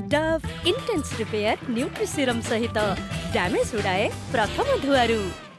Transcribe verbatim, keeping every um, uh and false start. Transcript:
Dove intense repair nutri serum सहित damage उड़ाए प्रथम धुआरू।